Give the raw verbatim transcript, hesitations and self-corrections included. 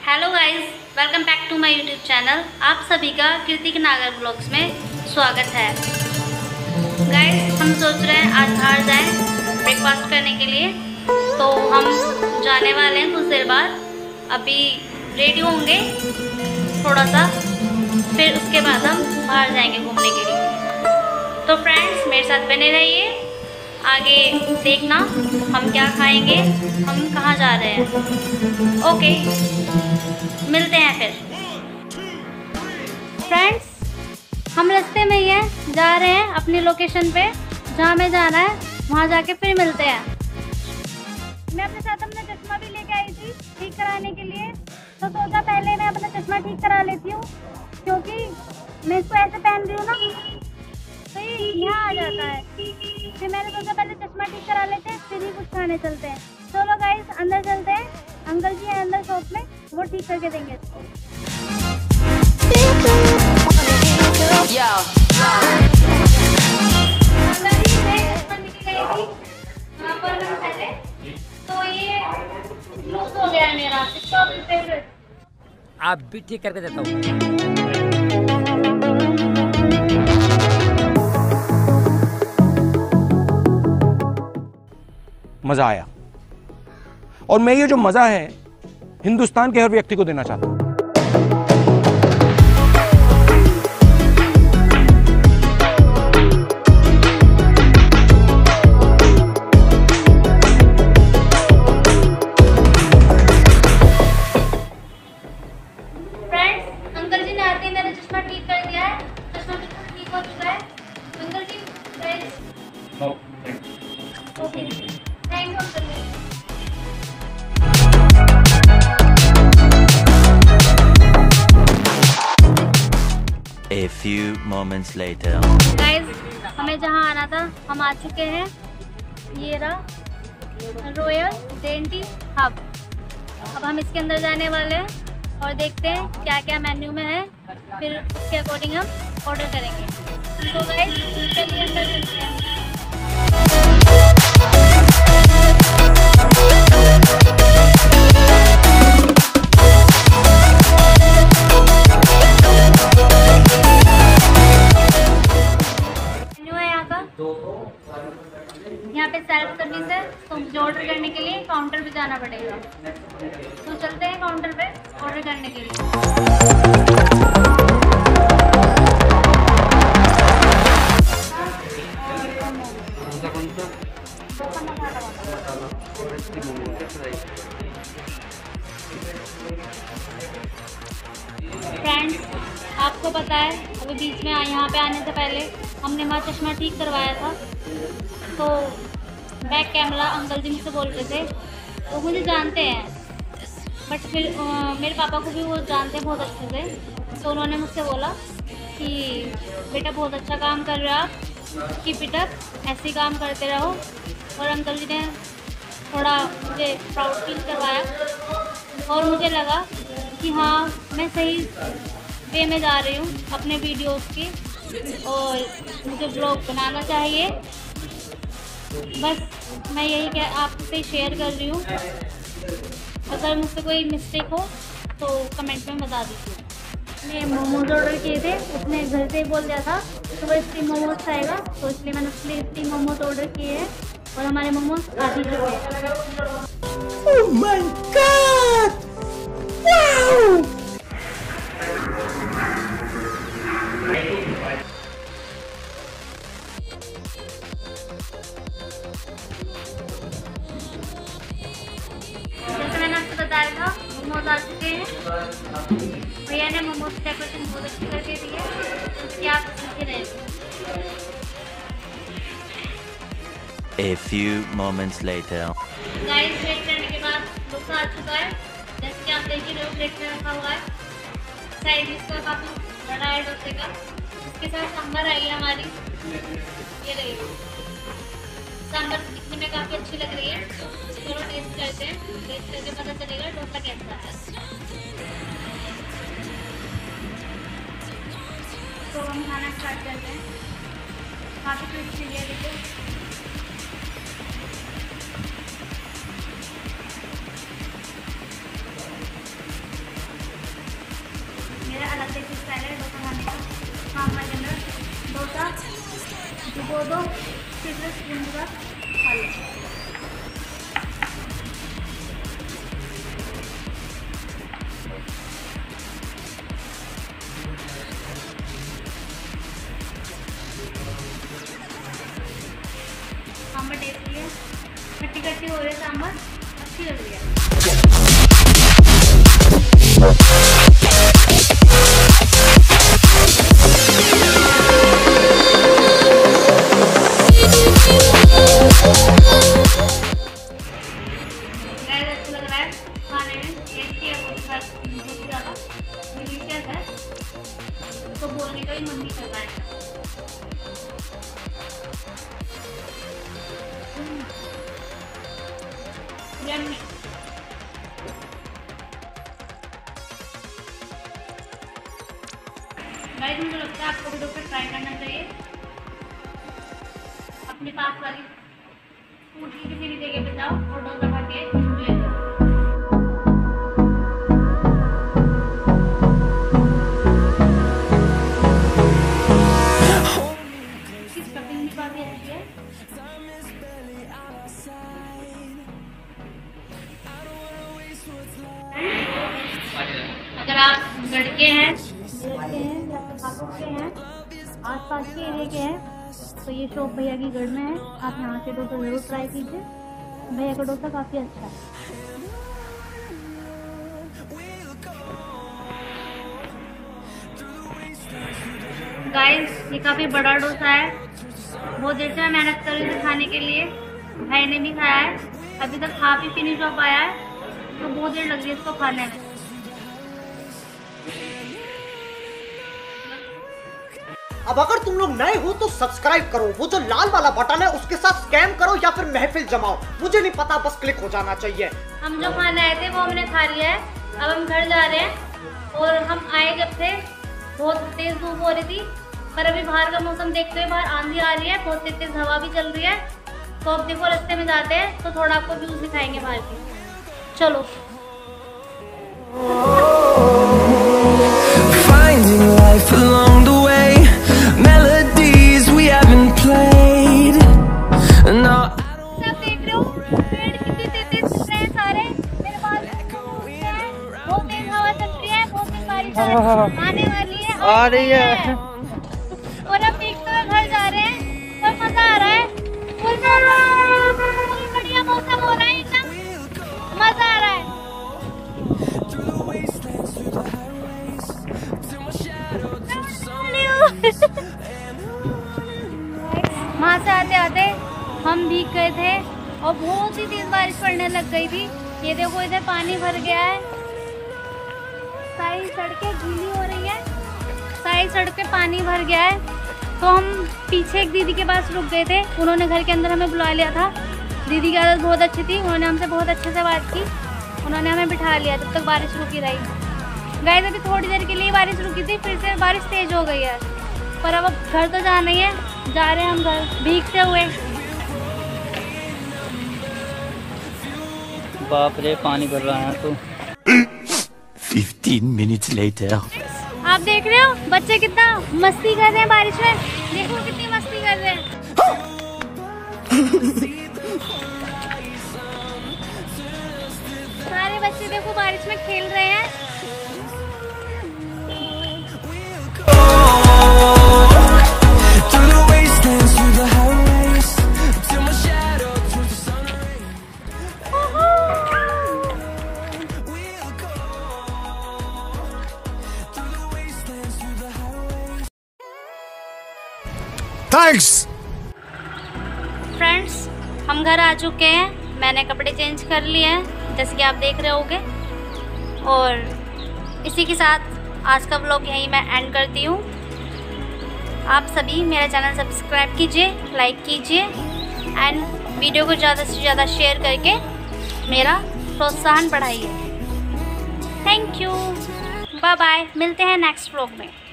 Hello guys, welcome back to my YouTube channel. आप सभी का कृतिक नागर ब्लॉग्स में स्वागत है। गाइस, हम सोच रहे हैं आज बाहर जाएं ब्रेकफास्ट करने के लिए, तो हम जाने वाले हैं कुछ देर बाद। अभी रेडी होंगे थोड़ा सा, फिर उसके बाद हम बाहर जाएंगे घूमने के लिए। तो फ्रेंड्स, मेरे साथ बने रहिए, आगे देखना हम क्या खाएंगे, हम कहाँ जा रहे हैं। ओके, मिलते हैं फिर। फ्रेंड्स, हम रास्ते में ही हैं, जा रहे हैं अपनी लोकेशन पे जहाँ हमें जाना है, वहाँ जाके फिर मिलते हैं। मैं अपने साथ अपना चश्मा भी लेके आई थी ठीक कराने के लिए, तो सोचा पहले मैं अपना चश्मा ठीक करा लेती हूँ, क्योंकि मैं इसको ऐसे पहन रही हूँ ना तो ये यहाँ आ जाता है। फिर मैंने सोचा पहले चश्मा ठीक करा लेते हैं, फिर ही कुछ खाने चलते हैं। चलो गाइस, अंदर चलते हैं। अंकल जी हैं अंदर शॉप में, वो ठीक करके देंगे इसको। तो ये लूज हो गया है मेरा, आप भी ठीक करके देता हूँ। मजा आया, और मैं ये जो मजा है हिंदुस्तान के हर व्यक्ति को देना चाहता हूं। फ्रेंड्स, अंकल जी ने आते ही मेरा चश्मा ठीक कर दिया है। चश्मा ठीक हो चुका है। Uncle ji, okay, thank you uncle ji. A few moments later. Guys, हमें जहाँ आना था हम आ चुके हैं। ये रहा रॉयल डेंटी हब। अब हम इसके अंदर जाने वाले हैं और देखते हैं क्या क्या मेन्यू में है, फिर उसके अकॉर्डिंग हम ऑर्डर करेंगे। तो गाइस, चलिए अंदर चलते हैं। यहाँ पे सेल्फ सर्विस है, तो मुझे ऑर्डर करने के लिए काउंटर पे जाना पड़ेगा। तो चलते हैं काउंटर पे ऑर्डर करने के लिए। फ्रेंड्स, आपको पता है अभी बीच में यहाँ पे आने से पहले हमने वहाँ चश्मा ठीक करवाया था, तो बैक कैमरा अंकल जी मुझसे बोल रहे थे, वो मुझे जानते हैं, बट फिर आ, मेरे पापा को भी वो जानते हैं बहुत अच्छे से। तो उन्होंने मुझसे बोला कि बेटा बहुत अच्छा काम कर रहे हो आप, कीप इट अप, ऐसे ही काम करते रहो। और अंकल जी ने थोड़ा मुझे प्राउड फील करवाया, और मुझे लगा कि हाँ, मैं सही वे में जा रही हूँ अपने वीडियोस की, और मुझे ब्लॉग बनाना चाहिए। बस मैं यही क्या आपसे शेयर कर रही हूँ। अगर मुझसे कोई मिस्टेक हो तो कमेंट में बता दीजिए। मैं मोमोज ऑर्डर किए थे, उसने घर से ही बोल दिया था तो वो स्टीम मोमोज खाएगा, तो इसलिए मैंने उसके लिए स्टीम मोमोज ऑर्डर किए हैं, और हमारे मोमोज आ ही चुके हैं। Oh my God! Wow! जैसे मैंने आपको बताया था, मोमोज आ चुके हैं। भैया ने मोमोज डेकोरेशन बहुत अच्छी करके दी है, उसकी आप सीख रहे हैं। A few moments later. Guys, wait करने के बाद डोसा आ चुका है, जैसे कि आप देख ही रहे हो प्लेट में रखा हुआ है। साइज इसका काफ़ी बड़ा है डोसे का। इसके साथ सांभर आई है हमारी, ये रही। सांभर दिखने में काफ़ी अच्छी लग रही है। चलो टेस्ट करते हैं, टेस्ट करके पता चलेगा डोसा कैसा है। तो हम खाना स्टार्ट करते हैं। काफ़ी टेस्टी है, देखो। वो दो फिर से स्पून के साथ खा लो। सांभर टेस्टी है, खट्टी खट्टी हो रही है सांभर, अच्छी लग रही है। अच्छा लग रहा है खाने में, टेस्टी है, बहुत ज़्यादा डिलीशियस है, तो बोलने का भी मन नहीं कर रहा है। यम्मी। गाइस मुझे लगता है आपको भी डॉक्टर ट्राई करना चाहिए। अपने पास वाली फूड की किसी भी जगह पे जाओ और डोसा खा के एंजॉय करो। इसकी स्टफिंग भी काफी अच्छी है। अगर आप लड़के हैं, लड़के हैं या फिर के हैं, आसपास के एरिया के हैं, तो ये शॉप भैया की गढ़ में है। आप यहाँ से डोसा ज़रूर ट्राई कीजिए, भैया का डोसा काफ़ी अच्छा है। गाइस ये काफ़ी बड़ा डोसा है, बहुत देर से मैं मेहनत कर रही थी खाने के लिए, भाई ने भी खाया है, अभी तक खा भी फिनिश हो पाया है, तो बहुत देर लग रही है इसको खाने में। अब अगर तुम लोग नए हो तो सब्सक्राइब करो, वो जो लाल वाला बटन है उसके साथ स्कैम करो या फिर महफिल जमाओ, मुझे नहीं पता, बस क्लिक हो जाना चाहिए। हम जो खाने आए थे वो हमने खा लिया है, अब हम घर जा रहे हैं। और हम आए जब थे बहुत तेज धूप हो रही थी, पर अभी बाहर का मौसम देखते हुए बाहर आंधी आ रही है, बहुत तेज तेज हवा भी चल रही है, तो अब देखो रास्ते में जाते हैं तो थोड़ा आपको व्यूज दिखाएंगे बाहर की। चलो। Finding life along the way, melodies we haven't played. No, सब देख रहे हो पेड़ कितने तेज तेज चल रहे हैं सारे, मेरे पास बहुत तेज हवा चल रही है, बहुत तेज बारिश आने वाली है, आ रही है। और अब देखते हुए घर जा रहे हैं, तो मजा आ रहा है, फुल बढ़िया मौसम हो रहा है, एकदम मजा आ रहा है। वहाँ से आते आते हम भीग गए थे और बहुत ही तेज बारिश पड़ने लग गई थी। ये देखो इधर पानी भर गया है, सारी सड़कें गीली हो रही है, सारी सड़कें पानी भर गया है। तो हम पीछे एक दीदी के पास रुक गए थे, उन्होंने घर के अंदर हमें बुला लिया था। दीदी की आदत बहुत अच्छी थी, उन्होंने हमसे बहुत अच्छे से बात की, उन्होंने हमें बिठा लिया जब तक बारिश रुकी रही। गाइस अभी थोड़ी देर के लिए बारिश रुकी थी, फिर से बारिश तेज हो गई है, पर अब घर तो जाना ही है, जा रहे हैं हम घर भीगते हुए। बाप रे पानी भर रहा है तो। Fifteen minutes later. आप देख रहे हो बच्चे कितना मस्ती कर रहे हैं बारिश में, देखो कितनी मस्ती कर रहे हैं। सारे बच्चे देखो बारिश में खेल रहे हैं। थैंक्स फ्रेंड्स हम घर आ चुके हैं, मैंने कपड़े चेंज कर लिए हैं जैसे कि आप देख रहे होंगे, और इसी के साथ आज का व्लॉग यहीं मैं एंड करती हूँ। आप सभी मेरा चैनल सब्सक्राइब कीजिए, लाइक कीजिए एंड वीडियो को ज़्यादा से ज़्यादा शेयर करके मेरा प्रोत्साहन बढ़ाइए। थैंक यू, बाय बाय, मिलते हैं नेक्स्ट व्लॉग में।